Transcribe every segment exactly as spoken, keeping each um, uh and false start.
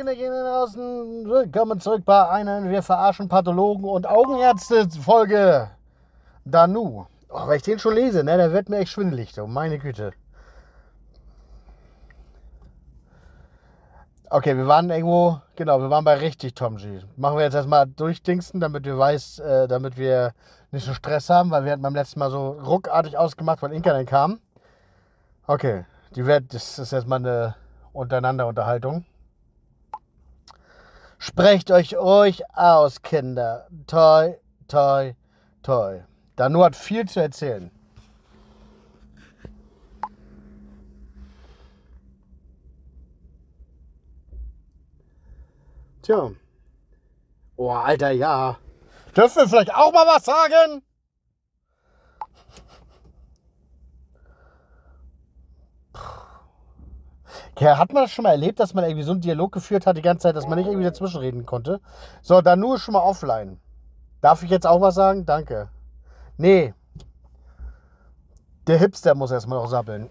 Kinder gehen draußen. Willkommen zurück bei einer Wir verarschen Pathologen und Augenärzte Folge Danu. Oh, weil ich den schon lese, ne, der wird mir echt schwindelig. Oh, meine Güte. Okay, wir waren irgendwo, genau, wir waren bei richtig Tom G. Machen wir jetzt erstmal durchdingsten, damit wir weiß, äh, damit wir nicht so Stress haben, weil wir hatten beim letzten Mal so ruckartig ausgemacht, weil Inka dann kam. Okay, die wird, das ist jetzt mal eine untereinander Unterhaltung. Sprecht euch ruhig aus, Kinder. Toi, toi, toi. Danu hat viel zu erzählen. Tja. Oh, Alter, ja. Dürfen wir vielleicht auch mal was sagen? Okay, hat man das schon mal erlebt, dass man irgendwie so einen Dialog geführt hat die ganze Zeit, dass man nicht irgendwie dazwischen reden konnte? So, Danu ist schon mal offline. Darf ich jetzt auch was sagen? Danke. Nee. Der Hipster muss erstmal noch sabbeln.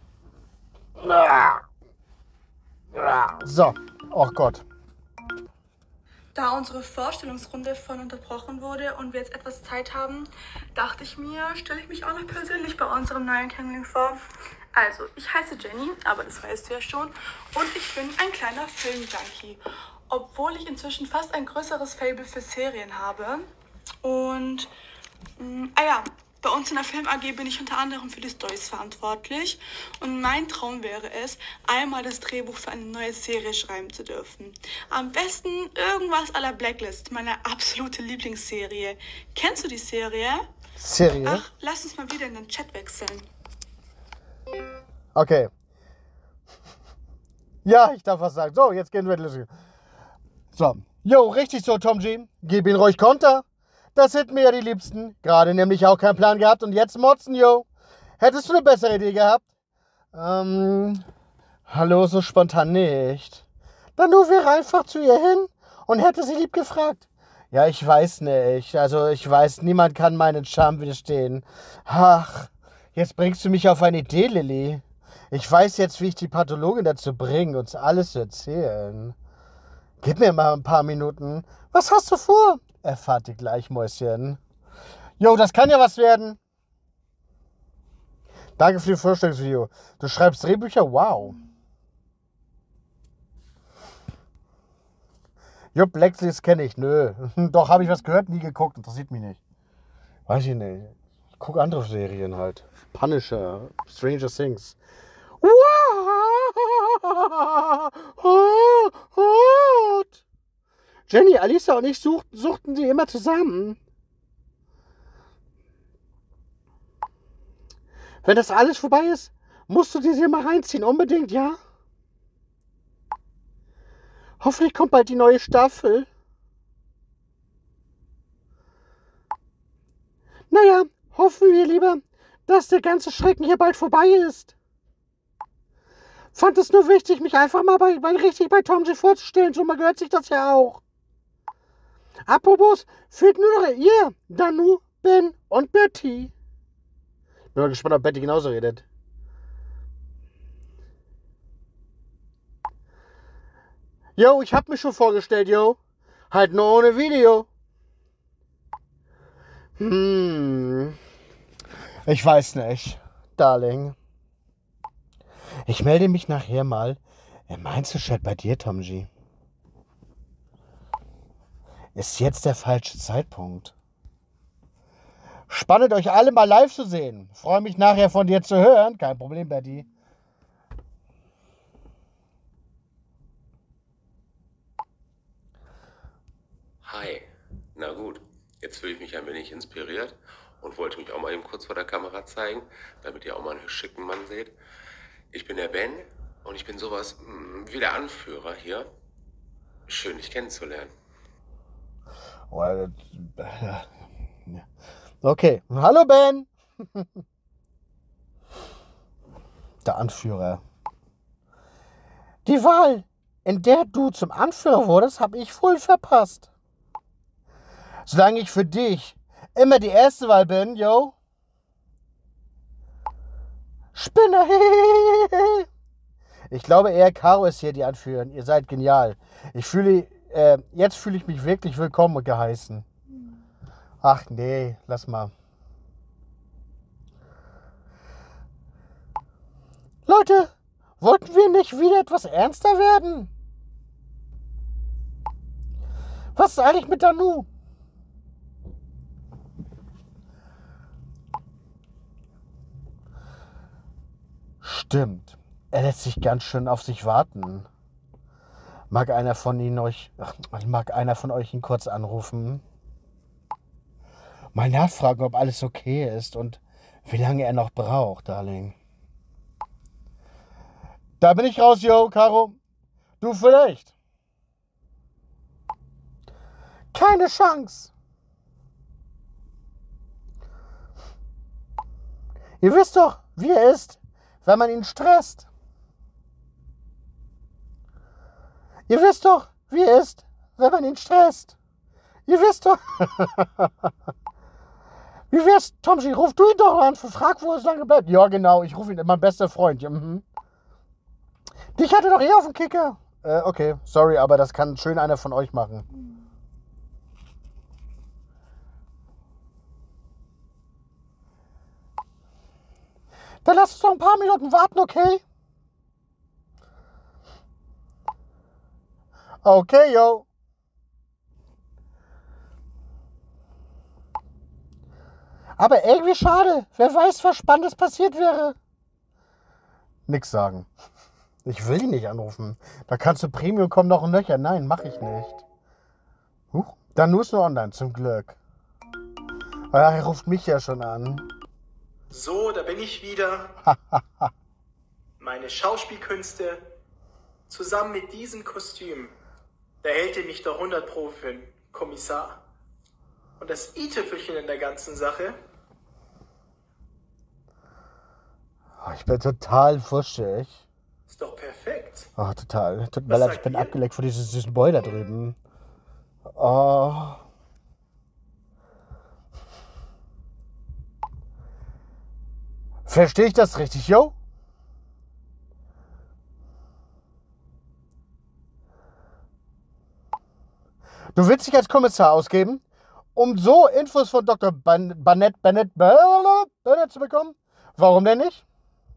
So. Oh Gott. Da unsere Vorstellungsrunde von unterbrochen wurde und wir jetzt etwas Zeit haben, dachte ich mir, stelle ich mich auch noch persönlich bei unserem neuen Kennenlernen vor. Also, ich heiße Jenny, aber das weißt du ja schon, und ich bin ein kleiner Filmjunkie, obwohl ich inzwischen fast ein größeres Faible für Serien habe. Und, mh, ah ja, bei uns in der Film A G bin ich unter anderem für die Storys verantwortlich und mein Traum wäre es, einmal das Drehbuch für eine neue Serie schreiben zu dürfen. Am besten irgendwas à la Blacklist, meine absolute Lieblingsserie. Kennst du die Serie? Serie? Ach, lass uns mal wieder in den Chat wechseln. Okay. Ja, ich darf was sagen. So, jetzt gehen wir los. So. Jo, richtig so, Tom G. Gib ihn ruhig Konter. Das sind mir ja die Liebsten. Gerade nämlich auch keinen Plan gehabt und jetzt motzen, yo. Hättest du eine bessere Idee gehabt? Ähm, hallo, so spontan nicht. Dann nur wäre einfach zu ihr hin und hätte sie lieb gefragt. Ja, ich weiß nicht. Also, ich weiß, niemand kann meinen Charme widerstehen. Ach, jetzt bringst du mich auf eine Idee, Lilly. Ich weiß jetzt, wie ich die Pathologin dazu bringe, uns alles zu erzählen. Gib mir mal ein paar Minuten. Was hast du vor? Erfahrt ihr gleich, Mäuschen. Jo, das kann ja was werden. Danke für die Vorstellungsvideo. Du schreibst Drehbücher? Wow. Jo, Blacklist kenne ich. Nö. Doch, habe ich was gehört? Nie geguckt. Interessiert mich nicht. Weiß ich nicht. Ich gucke andere Serien halt. Punisher, Stranger Things. Jenny, Alisa und ich suchten, suchten sie immer zusammen. Wenn das alles vorbei ist, musst du dir sie mal reinziehen. Unbedingt, ja? Hoffentlich kommt bald die neue Staffel. Naja, hoffen wir lieber, dass der ganze Schrecken hier bald vorbei ist. Fand es nur wichtig, mich einfach mal bei, bei, richtig bei Tom G vorzustellen. So mal gehört sich das ja auch. Apropos, fehlt nur noch ihr, Danu, Ben und Betty. Bin mal gespannt, ob Betty genauso redet. Jo, ich hab mich schon vorgestellt, jo. Halt nur ohne Video. Hm. Ich weiß nicht, Darling. Ich melde mich nachher mal im Einzelchat bei dir, Tom G. Ist jetzt der falsche Zeitpunkt. Spannend, euch alle mal live zu sehen. Freue mich nachher von dir zu hören. Kein Problem, Betty. Hi. Na gut, jetzt fühle ich mich ein wenig inspiriert und wollte mich auch mal eben kurz vor der Kamera zeigen, damit ihr auch mal einen schicken Mann seht. Ich bin der Ben und ich bin sowas wie der Anführer hier. Schön, dich kennenzulernen. Okay, hallo Ben. Der Anführer. Die Wahl, in der du zum Anführer wurdest, habe ich voll verpasst. Solange ich für dich immer die erste Wahl bin, yo. Spinner. Ich glaube eher, Caro ist hier die Anführerin. Ihr seid genial. Ich fühle, äh, jetzt fühle ich mich wirklich willkommen und geheißen. Ach nee, lass mal. Leute, wollten wir nicht wieder etwas ernster werden? Was ist eigentlich mit Danu? Stimmt. Er lässt sich ganz schön auf sich warten. Mag einer von Ihnen euch, ach, mag einer von euch ihn kurz anrufen? Mal nachfragen, ob alles okay ist und wie lange er noch braucht, Darling. Da bin ich raus, yo, Caro. Du vielleicht. Keine Chance. Ihr wisst doch, wie er ist, wenn man ihn stresst. Ihr wisst doch, wie er ist, wenn man ihn stresst. Ihr wisst doch. Wie wär's, Tomji, ruf du ihn doch an, frag, wo er so lange bleibt. Ja, genau, ich rufe ihn, mein bester Freund. Ja, mhm. Dich hatte doch eh auf dem Kicker. Äh, okay, sorry, aber das kann schön einer von euch machen. Dann lass uns noch ein paar Minuten warten, okay? Okay, yo. Aber irgendwie schade. Wer weiß, was Spannendes passiert wäre. Nix sagen. Ich will ihn nicht anrufen. Da kannst du Premium kommen noch ein Löcher. Nein, mach ich nicht. Huch, dann nur ist nur online, zum Glück. Ach, er ruft mich ja schon an. So, da bin ich wieder. Meine Schauspielkünste zusammen mit diesem Kostüm. Da hält ihr mich doch hundert Pro für einen Kommissar. Und das i-Tüpfelchen in der ganzen Sache. Oh, ich bin total fuschig. Ist doch perfekt. Oh, total. Tut mir Was leid, ich sagt bin ihr? abgeleckt von diesem süßen Boy da drüben. Oh. Verstehe ich das richtig, yo? Du willst dich als Kommissar ausgeben, um so Infos von Doktor Ban Bannett, Bennett, Bennett zu bekommen? Warum denn nicht?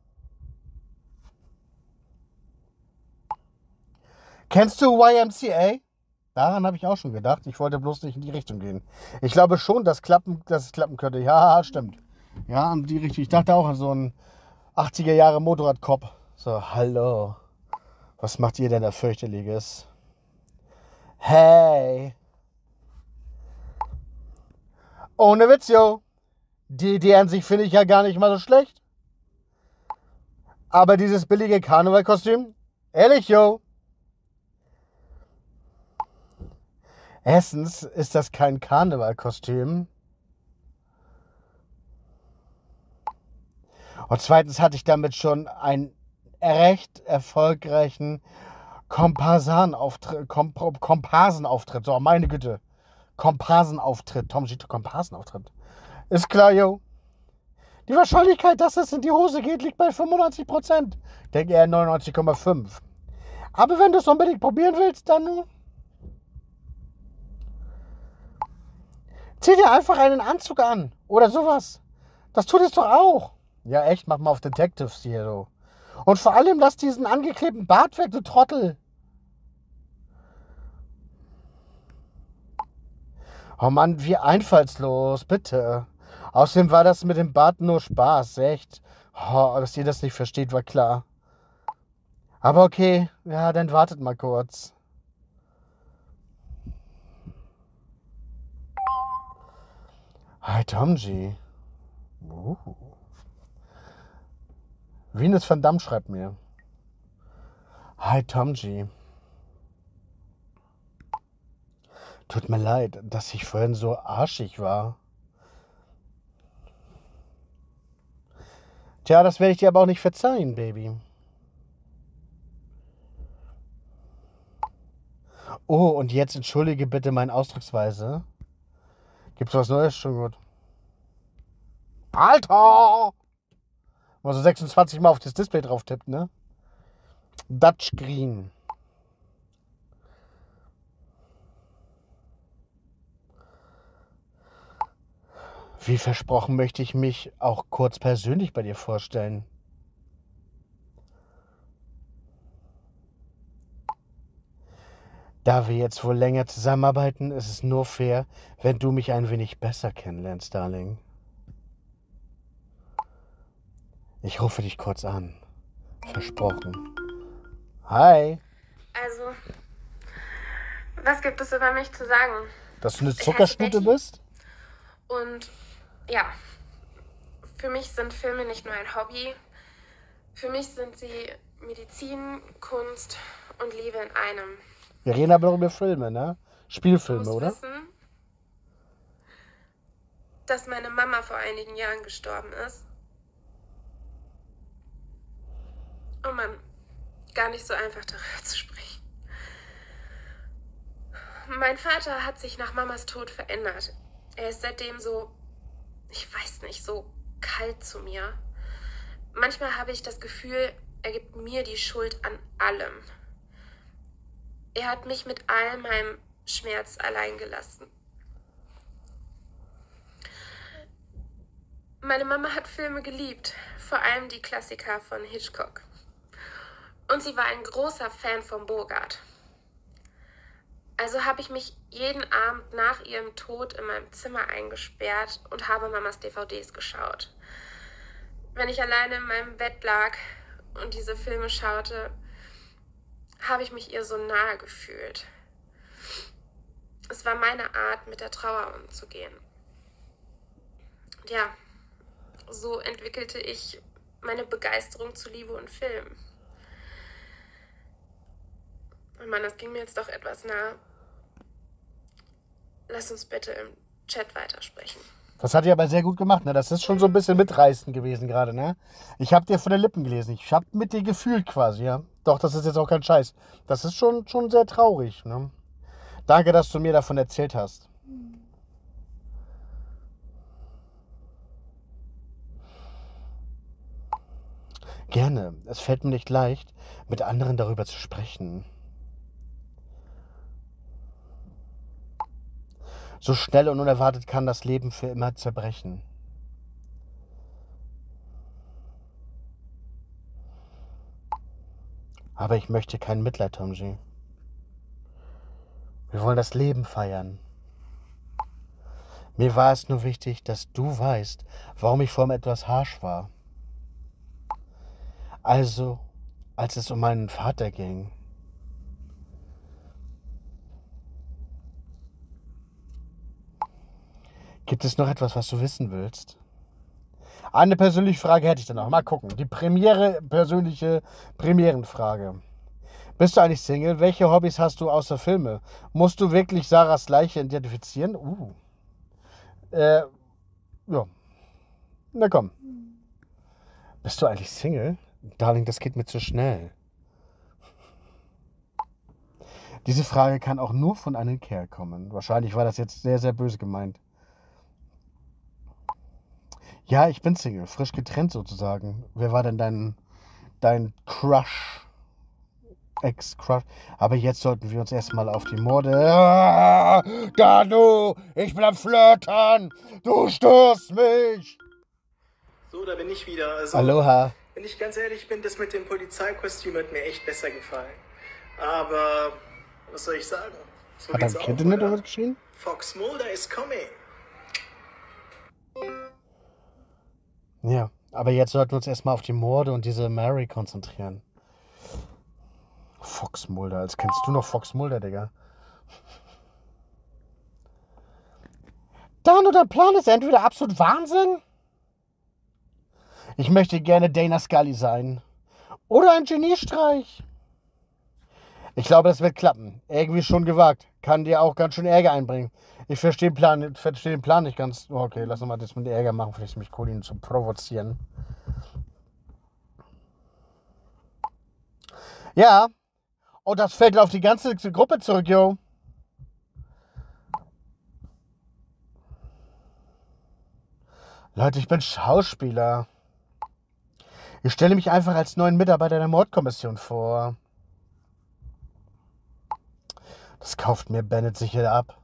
Kennst du Y M C A? Daran habe ich auch schon gedacht. Ich wollte bloß nicht in die Richtung gehen. Ich glaube schon, dass, klappen, dass es klappen könnte. Ja, stimmt. Ja, in die Richtung. Ich dachte auch an so einen achtziger Jahre Motorradkopf. So, hallo. Was macht ihr denn da fürchterliches? Hey. Ohne Witz, yo. Die Idee an sich finde ich ja gar nicht mal so schlecht. Aber dieses billige Karnevalkostüm? Ehrlich, yo. Erstens ist das kein Karnevalkostüm. Und zweitens hatte ich damit schon einen recht erfolgreichen Komparsenauftritt. Komp Komparsenauftritt. So, meine Güte. Komparsenauftritt. Tom Gito Komparsenauftritt. Ist klar, yo. Die Wahrscheinlichkeit, dass es in die Hose geht, liegt bei fünfundneunzig Prozent. Ich denke eher neunundneunzig Komma fünf. Aber wenn du es unbedingt probieren willst, dann nur. Zieh dir einfach einen Anzug an. Oder sowas. Das tut es doch auch. Ja, echt, mach mal auf Detectives hier so. Und vor allem lass diesen angeklebten Bart weg, du Trottel. Oh Mann, wie einfallslos, bitte. Außerdem war das mit dem Bart nur Spaß, echt. Oh, dass ihr das nicht versteht, war klar. Aber okay, ja, dann wartet mal kurz. Hi, Tomji. Uh. Venus van Damme schreibt mir. Hi, Tomji. Tut mir leid, dass ich vorhin so arschig war. Tja, das werde ich dir aber auch nicht verzeihen, Baby. Oh, und jetzt entschuldige bitte meine Ausdrucksweise. Gibt's was Neues? Schon gut. Alter! Wenn man so sechsundzwanzig Mal auf das Display drauf tippt, ne? Dutch Green. Wie versprochen möchte ich mich auch kurz persönlich bei dir vorstellen. Da wir jetzt wohl länger zusammenarbeiten, ist es nur fair, wenn du mich ein wenig besser kennenlernst, Darling. Ich rufe dich kurz an. Versprochen. Hi. Also, was gibt es über mich zu sagen? Dass du eine Ich heiße Zuckerschnute Betty. bist? Und ja, für mich sind Filme nicht nur ein Hobby. Für mich sind sie Medizin, Kunst und Liebe in einem. Wir reden aber doch über Filme, ne? Du Spielfilme, musst oder? wissen, dass meine Mama vor einigen Jahren gestorben ist. Oh Mann, gar nicht so einfach darüber zu sprechen. Mein Vater hat sich nach Mamas Tod verändert. Er ist seitdem so, ich weiß nicht, so kalt zu mir. Manchmal habe ich das Gefühl, er gibt mir die Schuld an allem. Er hat mich mit all meinem Schmerz allein gelassen. Meine Mama hat Filme geliebt, vor allem die Klassiker von Hitchcock. Und sie war ein großer Fan von Bogart. Also habe ich mich jeden Abend nach ihrem Tod in meinem Zimmer eingesperrt und habe Mamas D V Ds geschaut. Wenn ich alleine in meinem Bett lag und diese Filme schaute, habe ich mich ihr so nahe gefühlt. Es war meine Art, mit der Trauer umzugehen. Und ja, so entwickelte ich meine Begeisterung zu Liebe und Film. Oh Mann, das ging mir jetzt doch etwas nah. Lass uns bitte im Chat weitersprechen. Das hat ihr aber sehr gut gemacht, ne? Das ist schon so ein bisschen mitreißend gewesen gerade, ne? Ich habe dir von den Lippen gelesen. Ich habe mit dir gefühlt quasi, ja? Doch, das ist jetzt auch kein Scheiß. Das ist schon, schon sehr traurig, ne? Danke, dass du mir davon erzählt hast. Gerne. Es fällt mir nicht leicht, mit anderen darüber zu sprechen. So schnell und unerwartet kann das Leben für immer zerbrechen. Aber ich möchte kein Mitleid, Tomji. Wir wollen das Leben feiern. Mir war es nur wichtig, dass du weißt, warum ich vorhin etwas harsch war. Also, als es um meinen Vater ging. Gibt es noch etwas, was du wissen willst? Eine persönliche Frage hätte ich dann noch. Mal gucken. Die Premiere, persönliche Premierenfrage. Bist du eigentlich Single? Welche Hobbys hast du außer Filme? Musst du wirklich Sarahs Leiche identifizieren? Uh. Äh, ja. Na komm. Bist du eigentlich Single? Darling, das geht mir zu schnell. Diese Frage kann auch nur von einem Kerl kommen. Wahrscheinlich war das jetzt sehr, sehr böse gemeint. Ja, ich bin Single, frisch getrennt sozusagen. Wer war denn dein, dein Crush? Ex-Crush? Aber jetzt sollten wir uns erstmal auf die Morde... Ah, Danu, ich bin am Flirten. Du störst mich. So, da bin ich wieder. Also, Aloha. wenn ich ganz ehrlich bin, das mit dem Polizeikostüm hat mir echt besser gefallen. Aber, was soll ich sagen? So Hat geht's dein auch, Kind nicht oder? was geschrien? Fox Mulder is coming. Ja, aber jetzt sollten wir uns erstmal auf die Morde und diese Mary konzentrieren. Fox Mulder, als kennst du noch Fox Mulder, Digga. Danu, dein Plan ist entweder absolut Wahnsinn. Ich möchte gerne Dana Scully sein. Oder ein Geniestreich. Ich glaube, das wird klappen. Irgendwie schon gewagt. Kann dir auch ganz schön Ärger einbringen. Ich verstehe den Plan, verstehe den Plan nicht ganz. Oh, okay, lass uns mal das mit Ärger machen. Vielleicht ist mich cool, ihn zu provozieren. Ja. Oh, das fällt auf die ganze Gruppe zurück, yo. Leute, ich bin Schauspieler. Ich stelle mich einfach als neuen Mitarbeiter der Mordkommission vor. Das kauft mir Bennett sicher ab.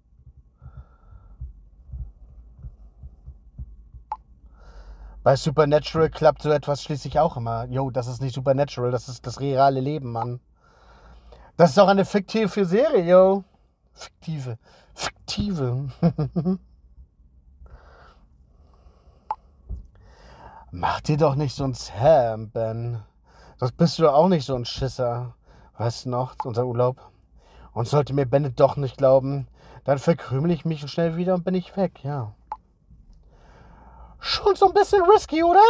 Bei Supernatural klappt so etwas schließlich auch immer. Jo, das ist nicht Supernatural, das ist das reale Leben, Mann. Das ist auch eine fiktive Serie, yo. Fiktive. Fiktive. Mach dir doch nicht so ein Sam, Ben. Das bist du auch nicht so ein Schisser. Weißt du noch, unser Urlaub? Und sollte mir Bennett doch nicht glauben, dann verkrümel ich mich schnell wieder und bin ich weg, ja. Schon so ein bisschen risky, oder?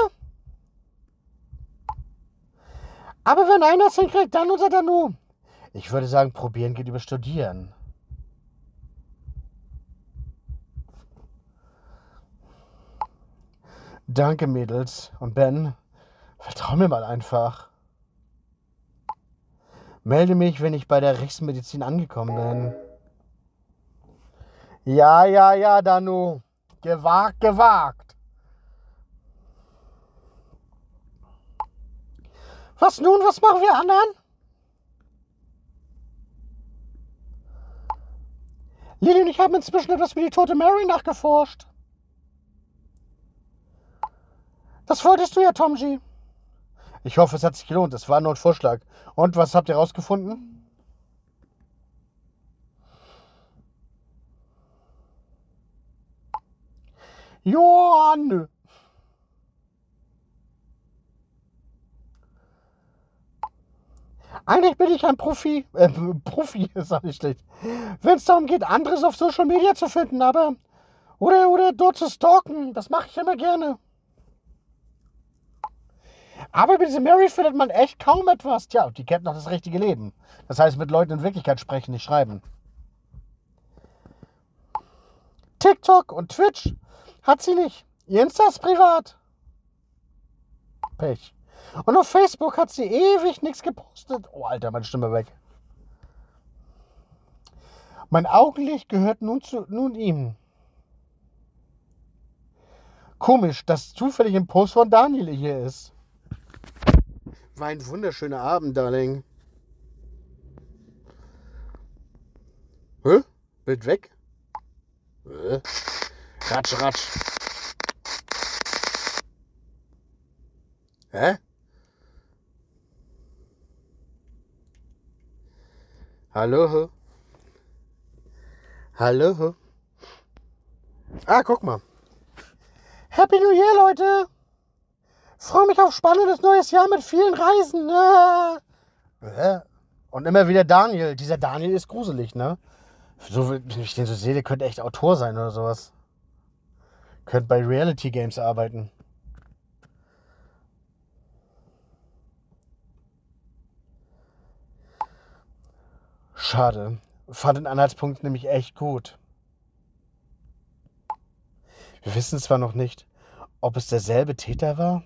Aber wenn einer es hinkriegt, dann unser Danu. Ich würde sagen, probieren geht über studieren. Danke, Mädels. Und Ben, vertrau mir mal einfach. Melde mich, wenn ich bei der Rechtsmedizin angekommen bin. Ja, ja, ja, Danu. Gewagt, gewagt. Was nun? Was machen wir anderen? Lily und ich haben inzwischen etwas für die tote Mary nachgeforscht. Das wolltest du ja, Tom G. Ich hoffe, es hat sich gelohnt. Es war nur ein Vorschlag. Und was habt ihr rausgefunden? Joa, nö. Eigentlich bin ich ein Profi. Äh, Profi ist auch nicht schlecht. Wenn es darum geht, anderes auf Social Media zu finden, aber. Oder, oder dort zu stalken. Das mache ich immer gerne. Aber bei dieser Mary findet man echt kaum etwas. Tja, die kennt noch das richtige Leben. Das heißt, mit Leuten in Wirklichkeit sprechen, nicht schreiben. TikTok und Twitch hat sie nicht. Ihr Insta ist privat. Pech. Und auf Facebook hat sie ewig nichts gepostet. Oh, Alter, meine Stimme weg. Mein Augenlicht gehört nun, zu, nun ihm. Komisch, dass zufällig ein Post von Daniel hier ist. War ein wunderschöner Abend, Darling. Hä? Bild weg? Hä? Ratsch, ratsch. Hä? Hallo? Hallo? Ah, guck mal. Happy New Year, Leute! Freue mich auf spannendes neues Jahr mit vielen Reisen. Äh. Und immer wieder Daniel. Dieser Daniel ist gruselig, ne? So, wenn ich den so sehe, der könnte echt Autor sein oder sowas. Könnte bei Reality Games arbeiten. Schade. Fand den Anhaltspunkt nämlich echt gut. Wir wissen zwar noch nicht, ob es derselbe Täter war.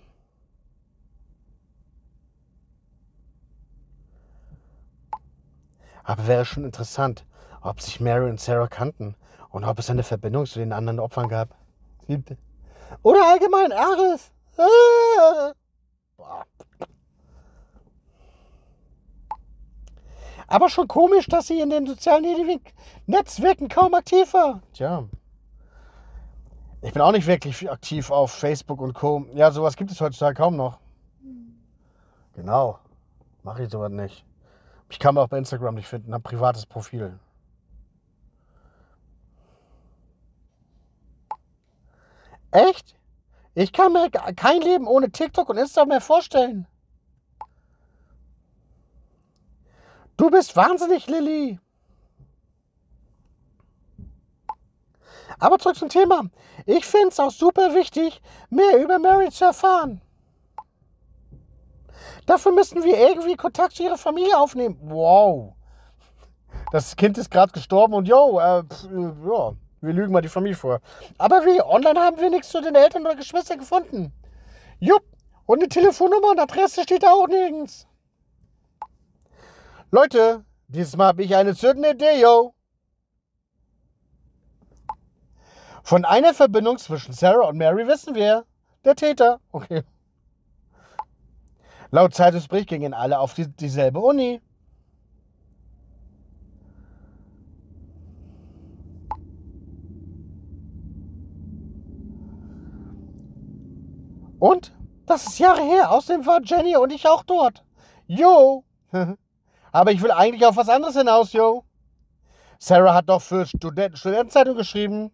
Aber wäre schon interessant, ob sich Mary und Sarah kannten und ob es eine Verbindung zu den anderen Opfern gab. Oder allgemein Ares. Aber schon komisch, dass sie in den sozialen Netzwerken kaum aktiv war. Tja. Ich bin auch nicht wirklich aktiv auf Facebook und Co. Ja, sowas gibt es heutzutage kaum noch. Genau. Mache ich sowas nicht. Ich kann mich auch bei Instagram nicht finden, habe ein privates Profil. Echt? Ich kann mir kein Leben ohne TikTok und Insta mehr vorstellen. Du bist wahnsinnig, Lilly. Aber zurück zum Thema. Ich finde es auch super wichtig, mehr über Mary zu erfahren. Dafür müssen wir irgendwie Kontakt zu ihrer Familie aufnehmen. Wow. Das Kind ist gerade gestorben und yo, äh, pf, ja, wir lügen mal die Familie vor. Aber wie? Online haben wir nichts zu den Eltern oder Geschwistern gefunden. Jupp. Und eine Telefonnummer und Adresse steht da auch nirgends. Leute, dieses Mal habe ich eine zündende Idee, yo. Von einer Verbindung zwischen Sarah und Mary wissen wir. Der Täter. Okay. Laut Zeitungsbericht gingen alle auf die, dieselbe Uni. Und? Das ist Jahre her. Außerdem war Jenny und ich auch dort. Jo. Aber ich will eigentlich auf was anderes hinaus, jo. Sarah hat doch für Student Studentenzeitung geschrieben.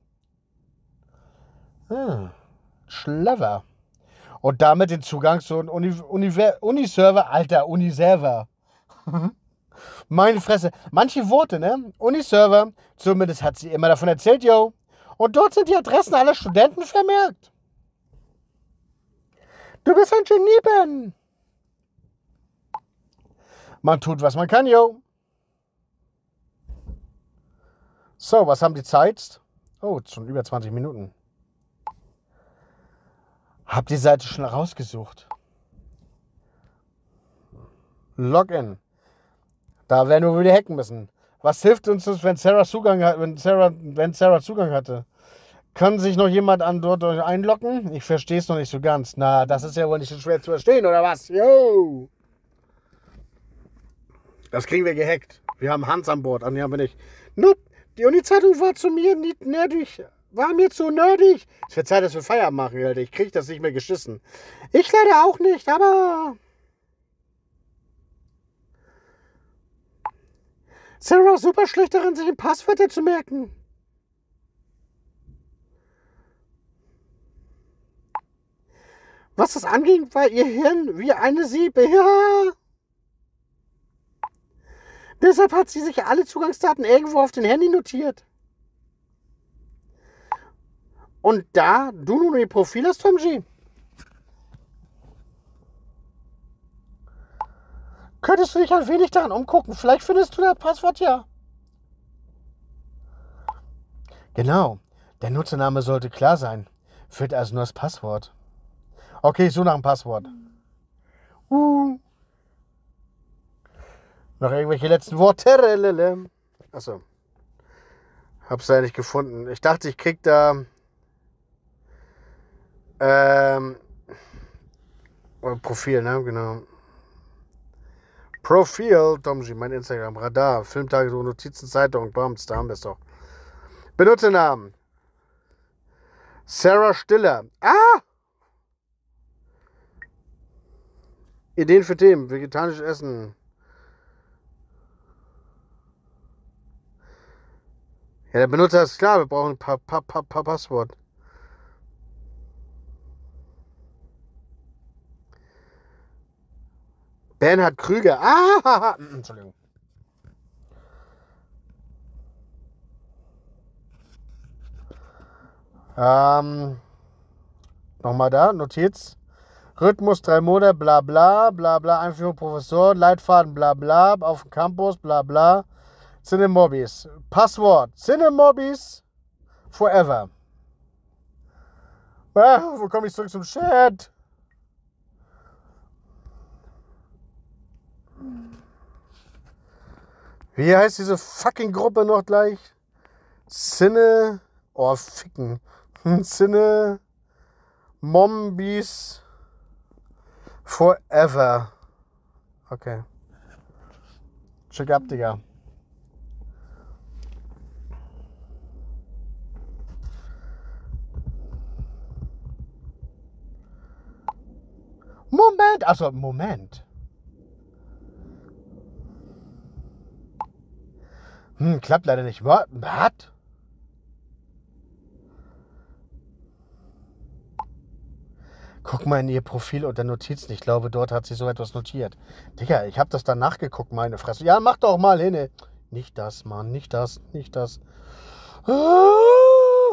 Hm. Clever. Und damit den Zugang zu einem Uni Uni Uniserver. Alter, Uniserver. Meine Fresse. Manche Worte, ne? Uniserver. Zumindest hat sie immer davon erzählt, yo. Und dort sind die Adressen aller Studenten vermerkt. Du bist ein Genie, Ben. Man tut, was man kann, yo. So, was haben die Zeit? Oh, schon über zwanzig Minuten. Hab die Seite schon rausgesucht. Login. Da werden wir wieder hacken müssen. Was hilft uns, wenn Sarah Zugang hat, wenn Sarah, wenn Sarah Zugang hatte? Kann sich noch jemand an dort einloggen? Ich verstehe es noch nicht so ganz. Na, das ist ja wohl nicht so schwer zu verstehen, oder was? Yo! Das kriegen wir gehackt. Wir haben Hans an Bord, an die haben wir nicht. Nope, die Uni-Zeitung war zu mir nicht nerdig. War mir zu nerdig. Es wird Zeit, dass wir Feierabend machen, Alter. Ich krieg das nicht mehr geschissen. Ich leider auch nicht, aber... Sarah ist super schlecht darin, sich Passwörter zu merken. Was das anging, war ihr Hirn wie eine Siebe. Ja. Deshalb hat sie sich alle Zugangsdaten irgendwo auf den Handy notiert. Und da du nun ihr Profil hast, Tom G, könntest du dich ein wenig daran umgucken. Vielleicht findest du das Passwort ja. Genau. Der Nutzername sollte klar sein. Fehlt also nur das Passwort. Okay, ich suche nach dem Passwort. Uh. Noch irgendwelche letzten Worte? Achso. Hab's ja nicht gefunden. Ich dachte, ich krieg da... Ähm... Profil, ne? Genau. Profil, Tomji, mein Instagram, Radar, Filmtage, Notizen, Zeitung, Bams, da haben wir es doch. Benutzernamen. Sarah Stiller. Ah! Ideen für Themen, vegetarisches Essen. Ja, der Benutzer ist klar, wir brauchen ein paar, paar, paar, paar Passwort. Bernhard Krüger. Ah! Entschuldigung. Ähm, nochmal da, Notiz. Rhythmus, drei Monate, bla bla, bla bla, Einführung Professor, Leitfaden, bla bla, auf dem Campus, bla bla. Cinemobbies. Passwort. Cinemobbies forever. Ah, wo komme ich zurück zum Chat? Wie heißt diese fucking Gruppe noch gleich? Cine... Oh, ficken. Cine... Mombies... Forever. Okay. Check ab, Digga. Moment. Achso, Moment. Hm, klappt leider nicht. Was? Guck mal in ihr Profil unter Notizen. Ich glaube, dort hat sie so etwas notiert. Digga, ich habe das dann nachgeguckt, meine Fresse. Ja, mach doch mal hin. Nicht das, Mann. Nicht das. Nicht das. Ah!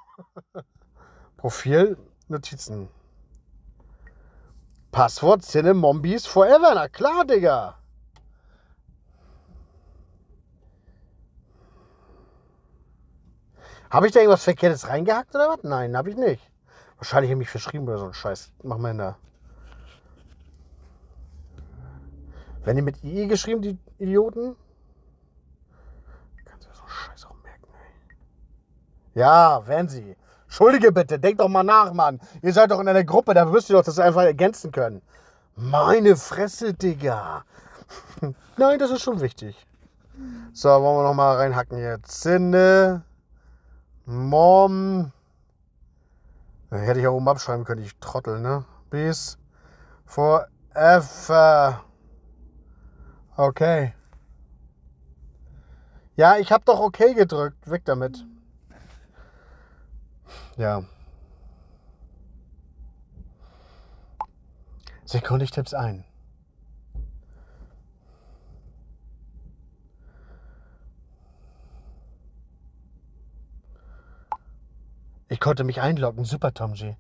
Profil, Notizen. Passwort, Cinemombies forever. Na klar, Digga. Habe ich da irgendwas Verkehrtes reingehackt oder was? Nein, habe ich nicht. Wahrscheinlich habe ich mich verschrieben oder so ein Scheiß. Mach mal hin da. Werden die mit I geschrieben, die Idioten? Kannst du so Scheiß auch merken, ey. Ja, werden sie. Entschuldige bitte, denk doch mal nach, Mann. Ihr seid doch in einer Gruppe, da wirst du doch das einfach ergänzen können. Meine Fresse, Digga. Nein, das ist schon wichtig. So, wollen wir noch mal reinhacken jetzt. Sinne. Mom. Hätte ich auch oben abschreiben können, ich Trottel, ne? Bis forever. Okay. Ja, ich hab doch okay gedrückt. Weg damit. Ja. Sekunde, ich tipp's ein. Ich konnte mich einloggen. Super, Tom G.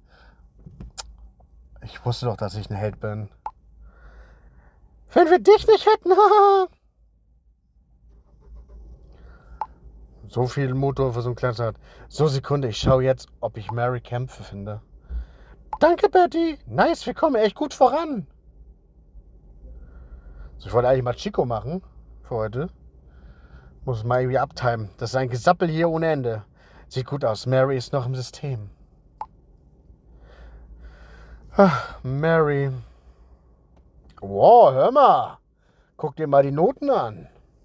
Ich wusste doch, dass ich ein Held bin. Wenn wir dich nicht hätten. So viel Motor für so ein kleines Rad. So, Sekunde. Ich schaue jetzt, ob ich Mary Kämpfe finde. Danke, Betty. Nice, wir kommen echt gut voran. So, ich wollte eigentlich mal Chico machen für heute. Muss mal irgendwie abtimen. Das ist ein Gesappel hier ohne Ende. Sieht gut aus. Mary ist noch im System. Ach, Mary. Wow, hör mal. Guck dir mal die Noten an.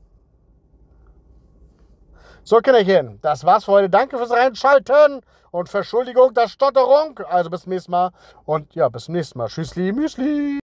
So, Kinderchen, das war's für heute. Danke fürs Reinschalten und für Entschuldigung der Stotterung. Also bis zum nächsten Mal. Und ja, bis zum nächsten Mal. Tschüssli, Müsli.